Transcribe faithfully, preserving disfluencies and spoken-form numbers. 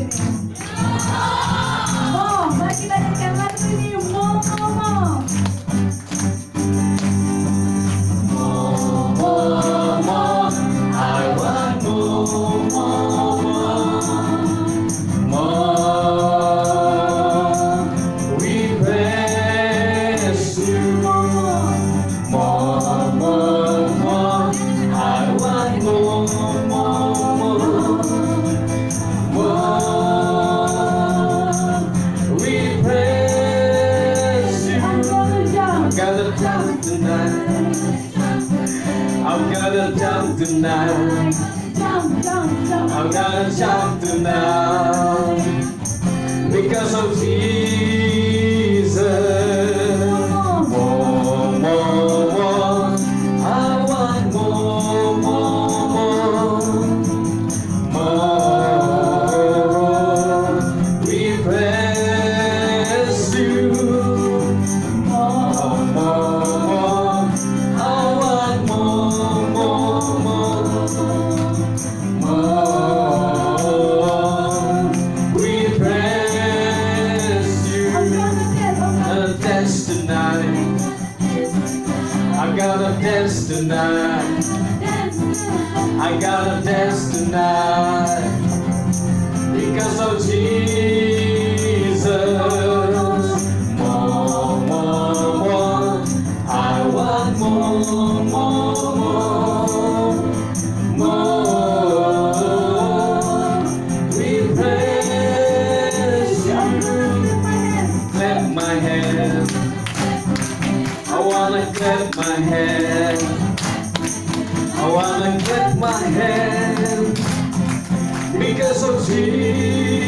ini. Mau, mari kita nyanyikan lagu ini. Mau, mau, mau. I'm gonna jump tonight. Jump, jump, jump. I'm gonna jump tonight because of Jesus. More, more, more. I want more, more, more. More. We praise you. More, more, more. I want more, more, more, more. We praise you. I'm gonna dance tonight. I'm gonna dance tonight. I gotta dance tonight because of Jesus. More, more, more. I want more, more, more, more. We praise you. Clap my hands. I wanna clap my hands. I wanna clap my hands because of Jesus.